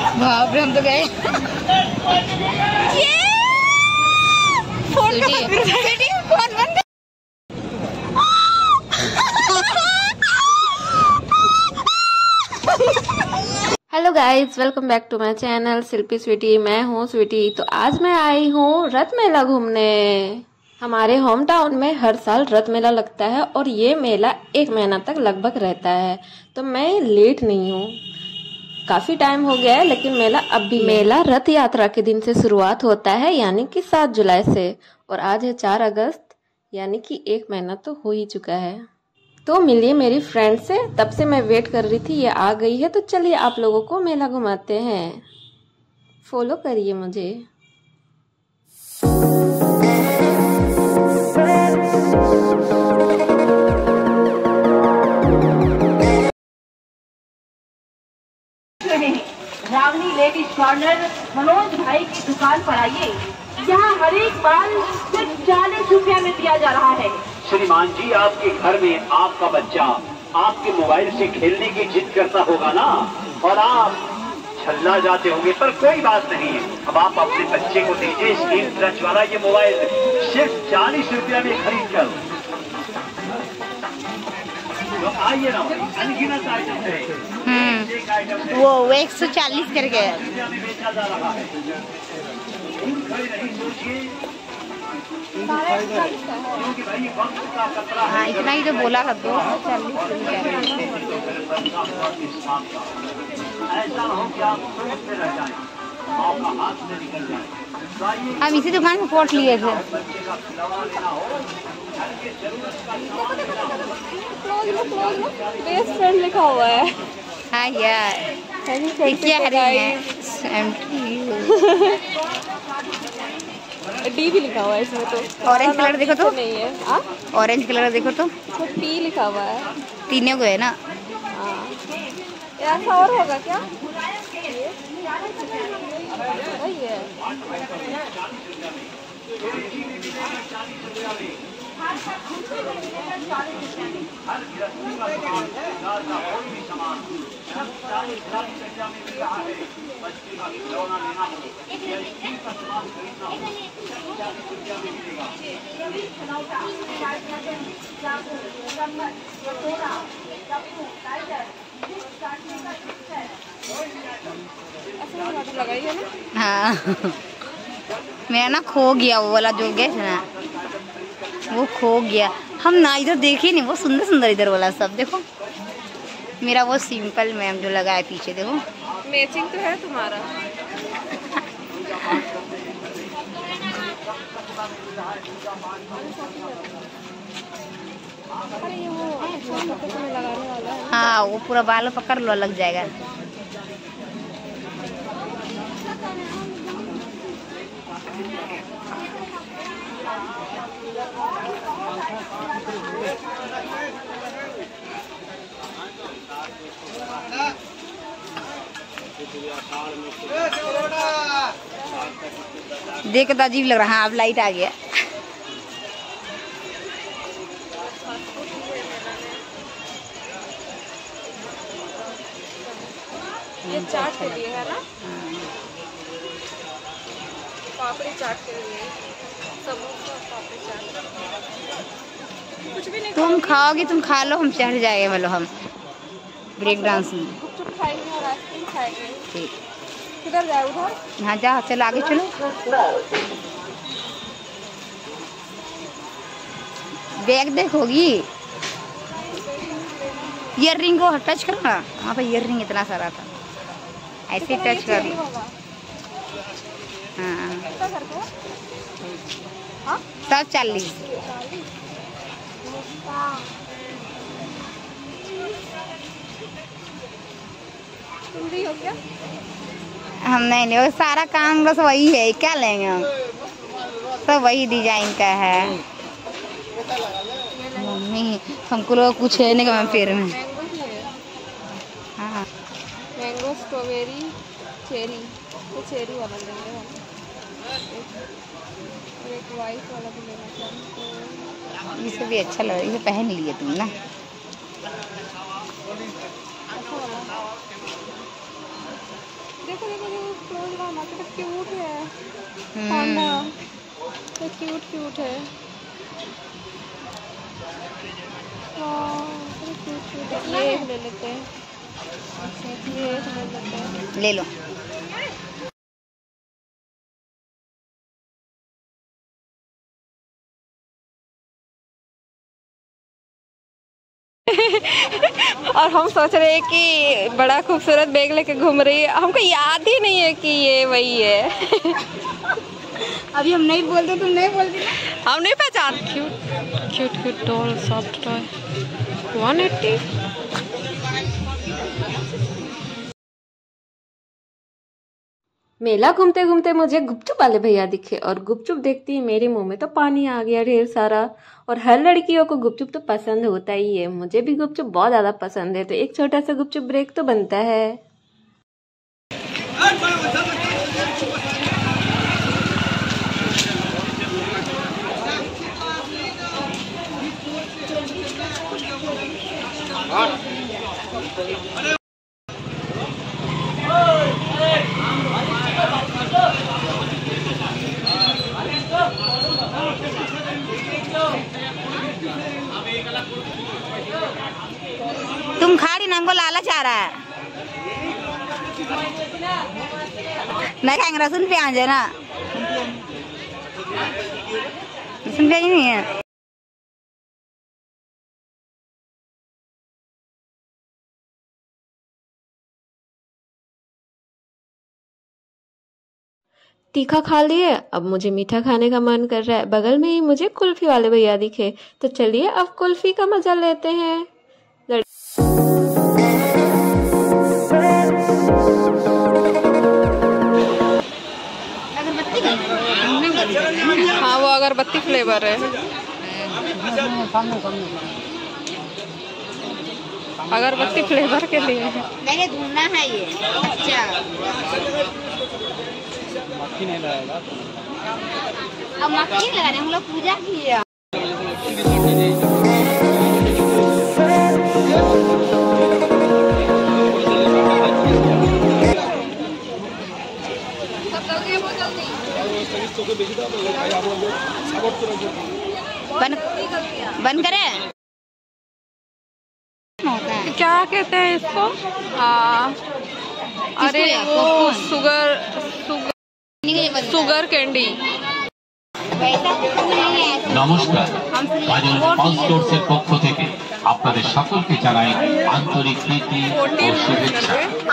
बाप रे, हम तो गए। Hello guys, welcome back to my channel Shilpi Sweety. मैं हूँ स्वीटी। तो आज मैं आई हूँ रथ मेला घूमने। हमारे होम टाउन में हर साल रथ मेला लगता है और ये मेला 1 महीना तक लगभग रहता है। तो मैं लेट नहीं हूँ, काफी टाइम हो गया है, लेकिन मेला अब भी मेला रथ यात्रा के दिन से शुरुआत होता है, यानी कि 7 जुलाई से। और आज है 4 अगस्त, यानी कि 1 महीना तो हो ही चुका है। तो मिलिए मेरी फ्रेंड से, तब से मैं वेट कर रही थी, ये आ गई है। तो चलिए आप लोगों को मेला घुमाते हैं, फॉलो करिए मुझे। रावनी लेडीज कॉर्नर मनोज भाई की दुकान पर आइए। यहाँ हर एक बाल सिर्फ 40 रुपया में दिया जा रहा है। श्रीमान जी, आपके घर में आपका बच्चा आपके मोबाइल से खेलने की जिद करता होगा ना, और आप छल्ला जाते होंगे, पर कोई बात नहीं है। अब आप अपने बच्चे को दीजिए स्क्रीन टच वाला ये मोबाइल सिर्फ 40 रुपया में खरीद कर। तो आइए ना, अनगिनत आइटम है। वो 140 करके बेचा जा रहा है। हाँ, इतना ही तो बोला था, 240। हम इसी दुकान में पोर्ट लिए थे। बेस्ट फ्रेंड लिखा हुआ है। हाँ यार, डी भी लिखा हुआ है इसमें। तो ऑरेंज कलर देखो तो, नहीं है। ऑरेंज कलर देखो तो, पी लिखा हुआ है। तीनों को है ना। ऐसा और होगा क्या? वही है। लगाइए ना। हाँ मेरा ना खो गया वो वाला जो गैस है ना, वो खो गया। हम ना इधर देखे नहीं, वो सुंदर सुंदर इधर वाला सब देखो। मेरा वो सिंपल मैम जो लगा है पीछे देखो। मैचिंग तो है तुम्हारा। अरे ये वो लगाने वाला है। हाँ, वो पूरा बाल पकड़ लो, लग जाएगा। देख तो अजीब लग रहा है। हाँ, अब लाइट आ गया। ये चाट के लिए है ना, पापड़ी चाट के लिए, समोसा पापड़ी चाट। कुछ भी नहीं तुम खाओगी, तुम खा लो, हम चढ़ जाएंगे। मतलब हम ब्रेक डांस में गुपचुप खाएंगे और आइसक्रीम खाएंगे। ठीक। किधर जाए? उधर। हाँ जा, चलो आगे चलो। बैग देखोगी, ईयर रिंग को टच करो ना। वहाँ पर ईयर रिंग इतना सारा था, ऐसे टच कर लो। हाँ, सब 40। हो क्या? हम नहीं, वो सारा काम बस वही है, क्या लेंगे हम, सब वही डिजाइन का है। मम्मी हमको लोग कुछ है नहीं का पेड़ में। हाँ, मैंगो, स्ट्रॉबेरी, चेरी। तो चेरी वाला लेंगे हम, और एक वाइट वाला भी लेना चाहेंगे। इसे भी अच्छा लग रहा है, इसे पहन लिए तुम ना। देखो देखो देखो क्लोज मामा कितना क्यूट है। पांडा तो क्यूट है। ये एक ले लेते हैं, ये एक ले लेते हैं। ले लो। और हम सोच रहे हैं कि बड़ा खूबसूरत बैग लेके घूम रही है, हमको याद ही नहीं है कि ये वही है। अभी हम नहीं बोलते, तुम नहीं बोलती, हम नहीं पहचान। Cute doll soft toy 180। मेला घूमते घूमते मुझे गुपचुप वाले भैया दिखे और गुपचुप देखती ही मेरे मुंह में तो पानी आ गया ढेर सारा। और हर लड़कियों को गुपचुप तो पसंद होता ही है, मुझे भी गुपचुप बहुत ज़्यादा पसंद है, तो एक छोटा सा गुपचुप ब्रेक तो बनता है। तुम खाड़ी ना, हमको लालच आ रहा है। नहीं खाएंगे, लहसुन प्याज है ना, लहसुन प्याज नहीं है। तीखा खा लिए, अब मुझे मीठा खाने का मन कर रहा है। बगल में ही मुझे कुल्फी वाले भैया दिखे, तो चलिए अब कुल्फी का मजा लेते हैं। हाँ वो अगरबत्ती फ्लेवर है, अगरबत्ती फ्लेवर के लिए नहीं ढूंढना है ये। अच्छा मक्खी नहीं लगाएगा, अब मक्खी लगा रहे, हम लोग पूजा किए। बंद करे। क्या कहते हैं इसको? अरे वो सुगर कैंडी। নমস্কার, কাজল স্পন্সরসের পক্ষ থেকে আপনাদের সকলকে জানাই আন্তরিক প্রীতি ও শুভেচ্ছা।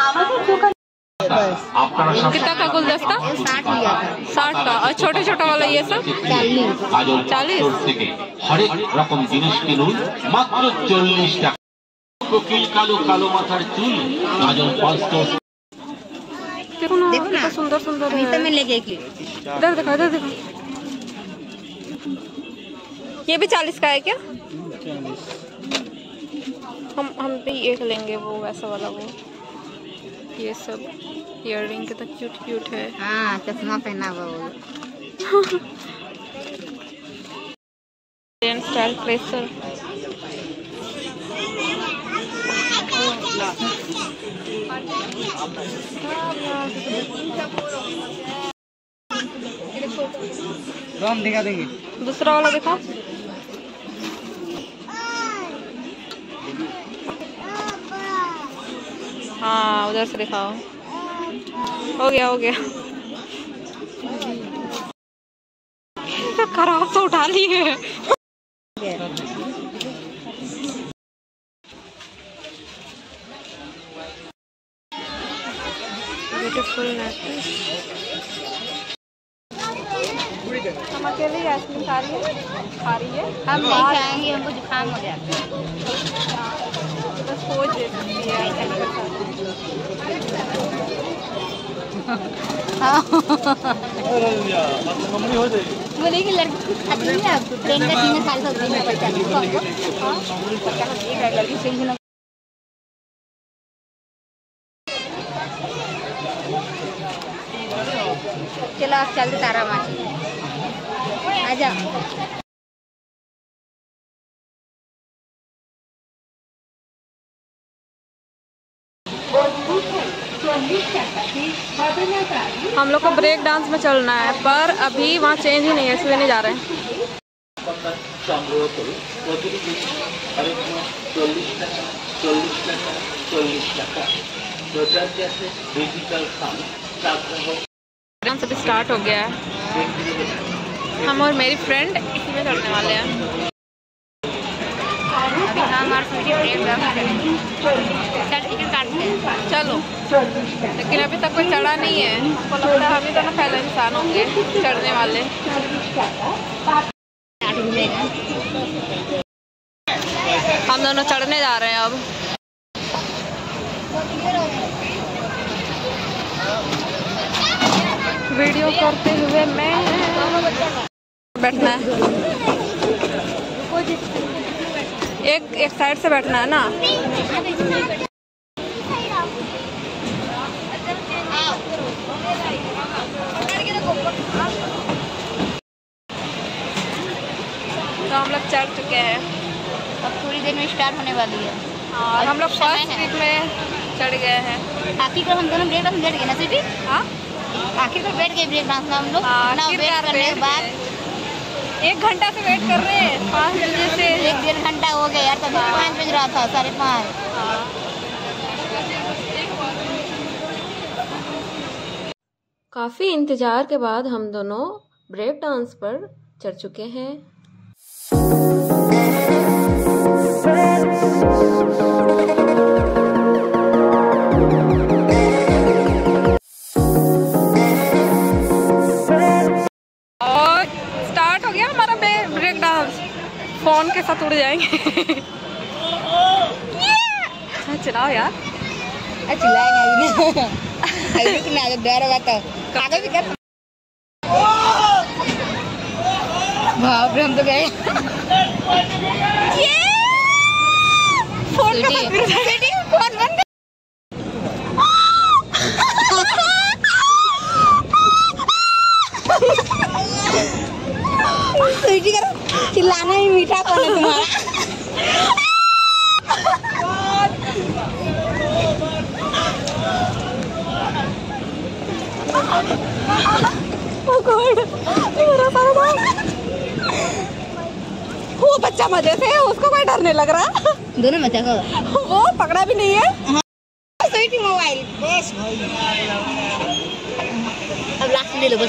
আপনারা সব कितना का गुलदस्ता? 60 का। और छोटे छोटे वाला ये सब কাজল স্টোর থেকে হরেক রকম জিনিস কিনুন মাত্র 40 টাকা। কোকিল কালো কালো মাথার চুল কাজল স্টোর। देखो ना, देखो ना, कितना सुंदर सुंदर है। तो मैं लेके की। इधर देखो, इधर देखो। ये भी 40 का है क्या? हम भी एक लेंगे, वो वैसा वाला वो। ये सब इयररिंग कितना क्यूट है। हाँ चश्मा पहना हुआ वो। स्टाइल प्रेसर। हम दिखा देंगे। दूसरा वाला दिखाओ। हाँ उधर से दिखाओ। हो गया हो गया। खराब तो उठा ली है। Beautiful necklace. हम अकेले आइसक्रीम खा रही है। हम नहीं खाएंगे, हमको जुकाम हो गया। बस सोच दे सकती है। बोले कि लड़की खाती नहीं है, ट्रेन का 3 साल से दिन में पड़ता है। लड़की सही से चलो आप चलते तारा माची आजा। हम लोग को ब्रेक डांस में चलना है, पर अभी वहाँ चेंज ही नहीं है, इसलिए नहीं जा रहे हैं। डांस अभी स्टार्ट हो गया है। हम और मेरी फ्रेंड इसी में चढ़ने वाले हैं। अभी हम और स्वीटी ब्रेक डांस करेंगे। टिकट काटते हैं। चलो, लेकिन अभी तक कोई चढ़ा नहीं है। हमको लगता है हम ही दोनों पहले इंसान होंगे चढ़ने वाले। हम दोनों चढ़ने जा रहे हैं अब। वीडियो करते हुए मैं बैठना है, एक साइड से बैठना है ना। तो हम लोग चढ़ चुके हैं। अब थोड़ी देर में स्टार्ट होने वाली है। और हम लोग फर्स्ट वीक में चढ़ गए हैं। आखिर हम दोनों ब्रेक डांस बैठ गए ना सिटी। हाँ, आखिर में बैठ गए ब्रेक डांस में हम लोग। ना वेट करने के बाद 1 घंटा से वेट कर रहे हैं। 5 बजे से 1-1.5 घंटा हो गया यार। तभी 5 बज रहा था, 5:30। काफ़ी इंतज़ार के बाद हम दोनों ब्रेक डांस पर चढ़ चुके हैं। और स्टार्ट हो गया हमारा ब्रेक डांस। फोन के साथ उड़ जाएंगे। चलाओ यार। चिल्लाए नहीं ना जब डर होगा तो आगे भी कर। बाप रे, हम तो गए। फोन बंद। स्वीटी करो, चिल्लाना ही मीठा कौन है तुम्हारा। वो बच्चा मजे से है, उसको कोई डर नहीं लग रहा। दोनों बच्चा को वो पकड़ा भी नहीं है। स्वीटी मोबाइल बस। अब लास्ट ले लो बस।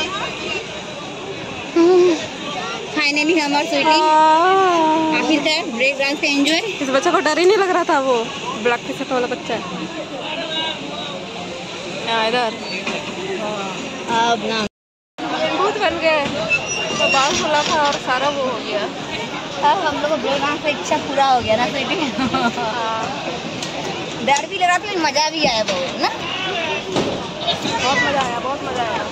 फाइनली हमारे स्वीटी आखिरकार ब्रेक डांस का एंजॉय। इस बच्चे को डर ही नहीं लग रहा था। वो ब्लैक टी शर्ट वाला बच्चा है। इधर अब ना भूत बन गए। तो बाल खुला था और सारा वो हो गया। अब हम लोग को ब्रेक डांस का इच्छा पूरा हो गया ना स्वीटी। डर भी लगा था, मजा भी आया बहुत ना। बहुत मजा आया, बहुत मजा आया।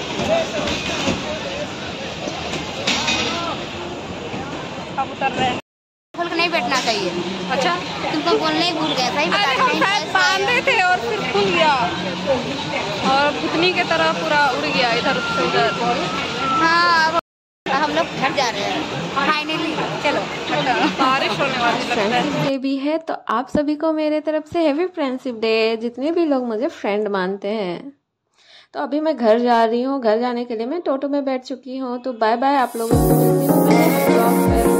अब उतर रहे हैं। खोल के नहीं बैठना चाहिए। अच्छा, तुमको बोलने ही भूल गए। सही बता अरे हम शायद बांधे थे और फिर खुल गया और भुतनी की तरह पूरा उड़ गया इधर से उधर। हाँ, अब हम लोग घर जा रहे हैं फाइनली। चलो, बारिश होने वाली लगता है। डे भी है, तो आप सभी को मेरे तरफ से हैप्पी फ्रेंडशिप डे। जितने भी लोग मुझे फ्रेंड मानते हैं। तो अभी मैं घर जा रही हूँ। घर जाने के लिए मैं टोटो में बैठ चुकी हूँ। तो बाय बाय, आप लोगों से मिलती हूँ मैं नेक्स्ट ब्लॉग पर।